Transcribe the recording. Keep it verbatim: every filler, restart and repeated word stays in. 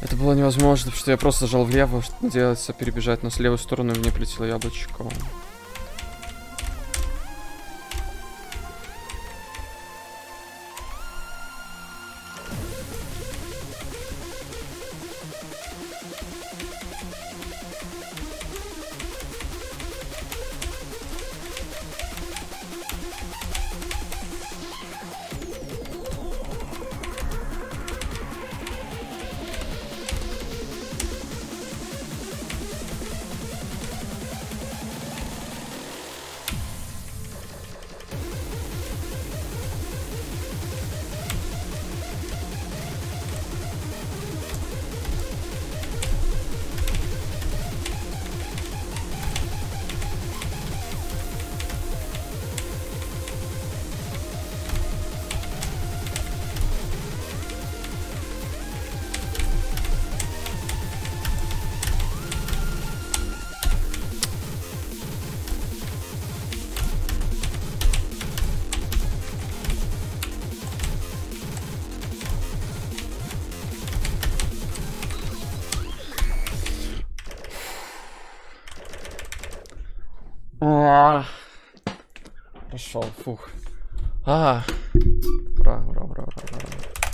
Это было невозможно, потому что я просто зажал влево, что надеялся перебежать, но с левой стороны мне прилетело яблочко. Пошел, фух. А, ура, ура, ура, ура, ура.